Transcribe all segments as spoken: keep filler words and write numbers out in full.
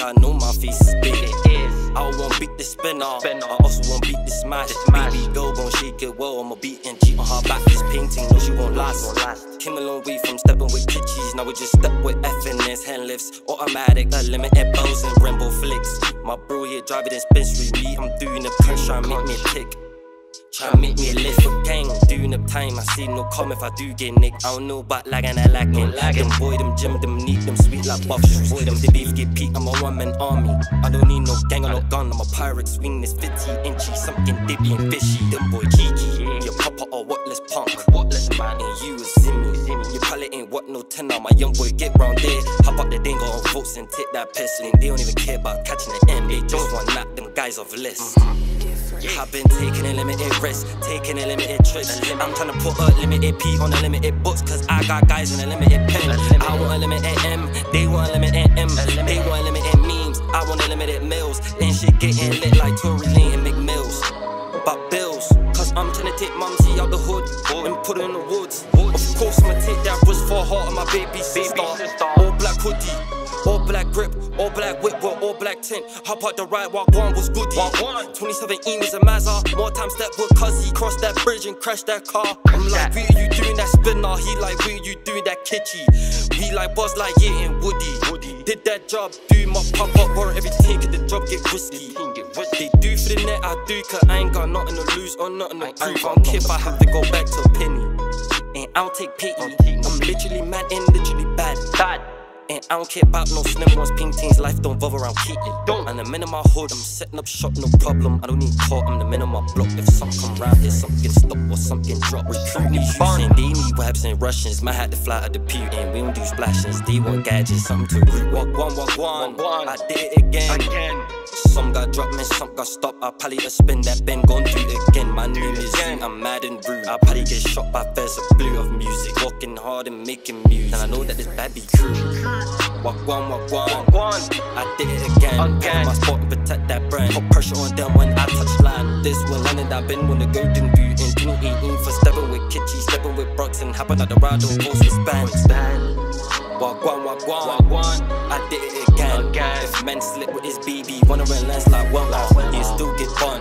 I know my face is big. It is. I won't beat the spinner. spinner. I also won't beat the smash. The smash. Baby girl gon' shake it well. I'ma beat and cheat on her back. This painting, no, she won't last. Won't last. Came a long way from stepping with kitchies. Now we just step with F-ness, hand lifts, automatic, unlimited bells and rainbow flicks. My bro here driving in Spencer, me, I'm doing the punch, try and make me a tick. Try and make me a lift for gang, doing up time. I see no come if I do get nicked. I don't know about lagging, I lagging. Them boy, them gym, them neat, them sweet like buffs. Boy, them the beef get peak, I'm a one man army. I don't need no gang or no gun, I'm a pirate swing this fifty inchy, something dippy and fishy. Them boy Gigi, your papa or whatless punk, whatless man, and you a Zimmy. Your palette ain't what no tenor, my young boy get round there. Hop up the dingo on votes and take that piss. And they don't even care about catching the M, they just want knock them guys off list. Yeah, I've been taking a limited risk, taking a limited trips. I'm trying to put a limited P on a limited books, cause I got guys in a limited pen. I want a limited M, they want a limited M. They want limited memes, I want a limited meals. And shit getting lit like Tory Lane and McMills. But bills, cause I'm trying to take mumsy out the hood and put her in the woods. Of course I'ma take that risk for heart of my baby sister. All black hoodie, all black grip, all black whip with all black tint. Hop out the ride, walk one was goodie. twenty seventeen was a Mazda, more time step with cuz he crossed that bridge and crashed that car. I'm like, where you doing that spinner? He like, where you doing that kitschy? We like Buzz like yeah and Woody. Woody did that job, do my pop up, or everything cause the job get risky. They do for the net, I do cause I ain't got nothing to lose or nothing to prove. I don't care if I have to go back to a penny. And I don't take pity, I'm literally mad and literally bad. bad. And I don't care about no slim ones, pink teens, life don't bother around keeping. And the men in my hood, I'm setting up shop, no problem. I don't need caught, I'm the men on my block. If something come round here, something stop or something drop. Recruit me using, they need webs and Russians. Might have to fly out the pew and we don't do splashes. They want gadgets, something to root. Walk one, walk one, I did it again. again. Some got dropped, man, some got stopped. I probably a spin that Ben gon' do it again. My name is Zing, I'm mad and rude. I probably get shot by fairs of blue of music. Walking hard and making music. And I know that this bad be true. Walk one, walk one, walk one. I did it again. Again. My spot and protect that brand. Put pressure on them when I touch land. This one London, I've been when the golden boot in twenty eighteen for stepping with Kitschy, stepping with Brooks and hopping out the ride on post with Span. Walk one, walk one, walk one. I did it again. again. If men slip with his B B, wanna run lens like one, like you still get fun.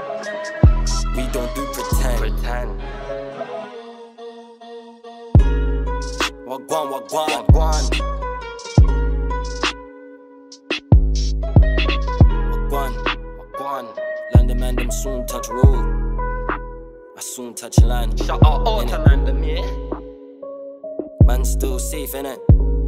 We don't do pretend. pretend. Walk one, walk one, walk one. Walk one, walk one. London man, them soon touch road. I soon touch land. Shout out all to London, yeah. Man still safe, innit?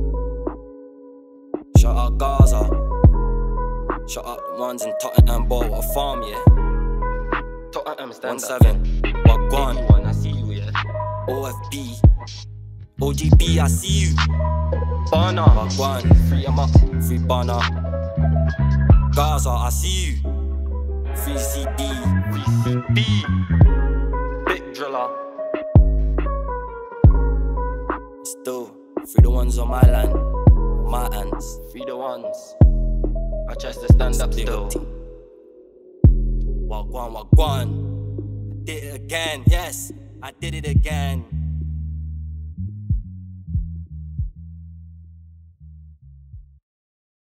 Shout out Gaza. Shout out the ones in Tottenham, ball a farm, yeah. Tottenham stand one seven. Walk one. I see you, yeah. O F B. O G B, I see you. Barna. Walk one. Free em up. Free Barna. Gaza, I see you. Free C B. Free C B. Big driller. Still, free the ones on my land. My hands, free the ones. I try to stand up still. Walk one, walk one. I did it again, yes, I did it again.